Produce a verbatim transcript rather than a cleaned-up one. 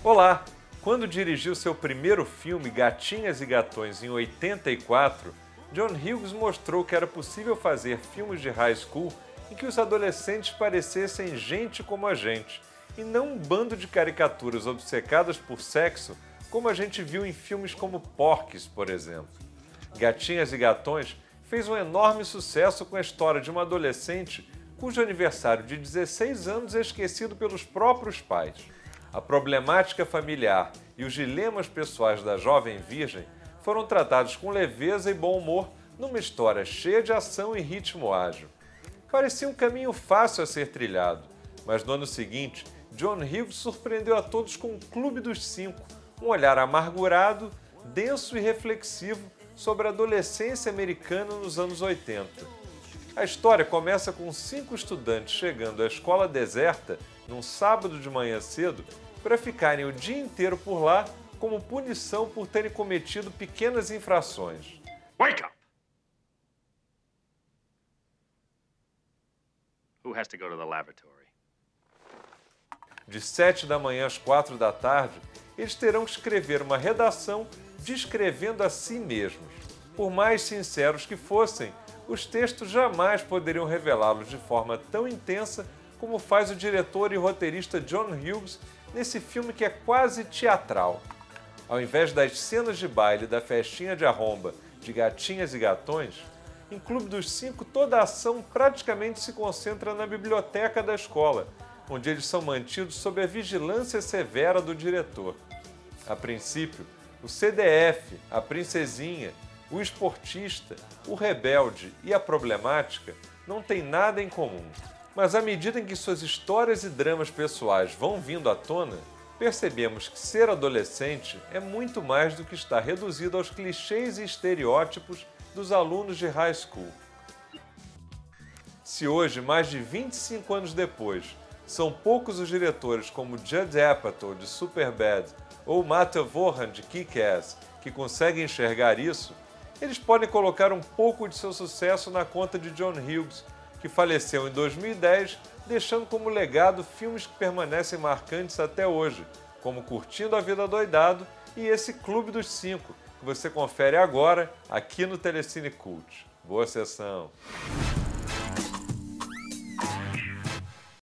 Olá! Quando dirigiu seu primeiro filme, Gatinhas e Gatões, em oitenta e quatro, John Hughes mostrou que era possível fazer filmes de high school em que os adolescentes parecessem gente como a gente, e não um bando de caricaturas obcecadas por sexo, como a gente viu em filmes como Porky's, por exemplo. Gatinhas e Gatões fez um enorme sucesso com a história de uma adolescente cujo aniversário de dezesseis anos é esquecido pelos próprios pais. A problemática familiar e os dilemas pessoais da jovem virgem foram tratados com leveza e bom humor numa história cheia de ação e ritmo ágil. Parecia um caminho fácil a ser trilhado, mas no ano seguinte, John Hughes surpreendeu a todos com o Clube dos Cinco, um olhar amargurado, denso e reflexivo sobre a adolescência americana nos anos oitenta. A história começa com cinco estudantes chegando à escola deserta num sábado de manhã cedo para ficarem o dia inteiro por lá como punição por terem cometido pequenas infrações. Wake up! Who has to go to the lavatory? De sete da manhã às quatro da tarde, eles terão que escrever uma redação descrevendo a si mesmos. Por mais sinceros que fossem, os textos jamais poderiam revelá-los de forma tão intensa como faz o diretor e roteirista John Hughes nesse filme que é quase teatral. Ao invés das cenas de baile da festinha de arromba de Gatinhas e Gatões, em Clube dos Cinco toda a ação praticamente se concentra na biblioteca da escola, onde eles são mantidos sob a vigilância severa do diretor. A princípio, o C D F, a princesinha, o esportista, o rebelde e a problemática não têm nada em comum. Mas à medida em que suas histórias e dramas pessoais vão vindo à tona, percebemos que ser adolescente é muito mais do que estar reduzido aos clichês e estereótipos dos alunos de high school. Se hoje, mais de vinte e cinco anos depois, são poucos os diretores como Judd Apatow de Superbad ou Matthew Vaughn de Kick-Ass que conseguem enxergar isso, eles podem colocar um pouco de seu sucesso na conta de John Hughes, que faleceu em dois mil e dez, deixando como legado filmes que permanecem marcantes até hoje, como Curtindo a Vida Doidado e esse Clube dos Cinco, que você confere agora aqui no Telecine Cult. Boa sessão!